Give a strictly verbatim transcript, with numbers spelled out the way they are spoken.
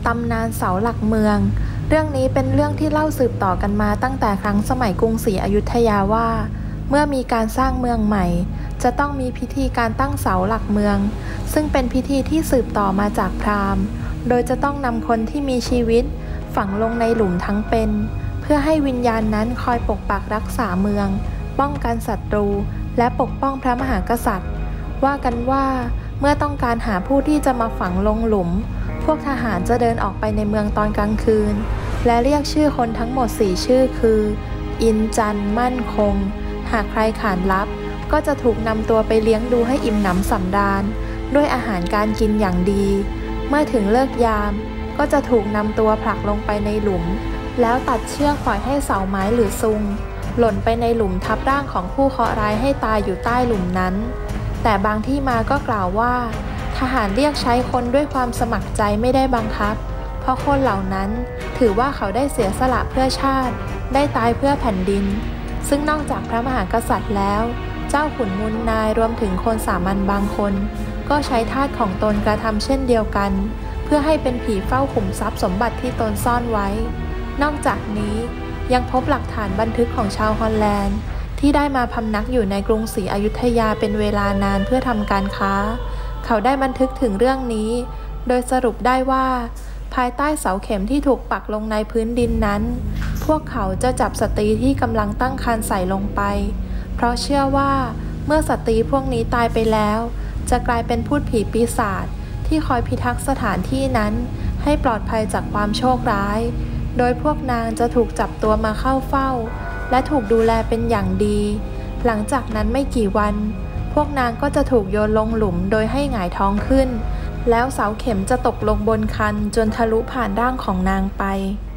ตำนานเสาหลักเมืองเรื่องนี้เป็นเรื่องที่เล่าสืบต่อกันมาตั้งแต่ครั้งสมัยกรุงศรีอยุธยาว่าเมื่อมีการสร้างเมืองใหม่จะต้องมีพิธีการตั้งเสาหลักเมืองซึ่งเป็นพิธีที่สืบต่อมาจากพราหมณ์โดยจะต้องนำคนที่มีชีวิตฝังลงในหลุมทั้งเป็นเพื่อให้วิญญาณนั้นคอยปกปักรักษาเมืองป้องกันศัตรูและปกป้องพระมหากษัตริย์ว่ากันว่าเมื่อต้องการหาผู้ที่จะมาฝังลงหลุมพวกทหารจะเดินออกไปในเมืองตอนกลางคืนและเรียกชื่อคนทั้งหมดสี่ชื่อคืออินจันมั่นคงหากใครขานรับก็จะถูกนำตัวไปเลี้ยงดูให้อิ่มหนำสำราญด้วยอาหารการกินอย่างดีเมื่อถึงเลิกยามก็จะถูกนำตัวผลักลงไปในหลุมแล้วตัดเชือกปล่อยให้เสาไม้หรือซุงหล่นไปในหลุมทับร่างของผู้เคราะห์ร้ายให้ตายอยู่ใต้หลุมนั้นแต่บางที่มาก็กล่าวว่าทหารเรียกใช้คนด้วยความสมัครใจไม่ได้บังคับเพราะคนเหล่านั้นถือว่าเขาได้เสียสละเพื่อชาติได้ตายเพื่อแผ่นดินซึ่งนอกจากพระมหากษัตริย์แล้วเจ้าขุนมูลนายรวมถึงคนสามัญบางคนก็ใช้ทาสของตนกระทำเช่นเดียวกันเพื่อให้เป็นผีเฝ้าขุมทรัพย์สมบัติที่ตนซ่อนไว้นอกจากนี้ยังพบหลักฐานบันทึกของชาวฮอลแลนด์ที่ได้มาพำนักอยู่ในกรุงศรีอยุธยาเป็นเวลานานเพื่อทำการค้าเขาได้บันทึกถึงเรื่องนี้โดยสรุปได้ว่าภายใต้เสาเข็มที่ถูกปักลงในพื้นดินนั้นพวกเขาจะจับสตรีที่กำลังตั้งครรภ์ใส่ลงไปเพราะเชื่อว่าเมื่อสตรีพวกนี้ตายไปแล้วจะกลายเป็นพูดผีปีศาจที่คอยพิทักษ์สถานที่นั้นให้ปลอดภัยจากความโชคร้ายโดยพวกนางจะถูกจับตัวมาเข้าเฝ้าและถูกดูแลเป็นอย่างดีหลังจากนั้นไม่กี่วันพวกนางก็จะถูกโยนลงหลุมโดยให้หงายท้องขึ้นแล้วเสาเข็มจะตกลงบนคันจนทะลุผ่านร่างของนางไป